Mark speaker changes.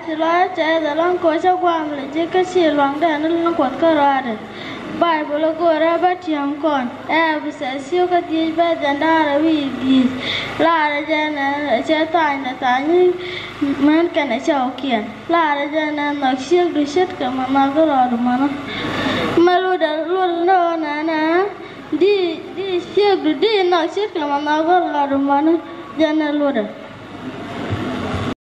Speaker 1: thì lo chạy là long coi sao quam là chỉ cái xì loang đàn nó long quật cái rồi đấy bài bữa là cô ra bắt chim con bây giờ siêu cái gì bây giờ đã là vì gì là giờ này chơi tài là tài như mình cái này chào kiện là giờ này nó siêu được siết cái mà cái rồi đúng không mà luôn đó nè đi siêu được đi nó siết cái mà cái rồi đúng không giờ này luôn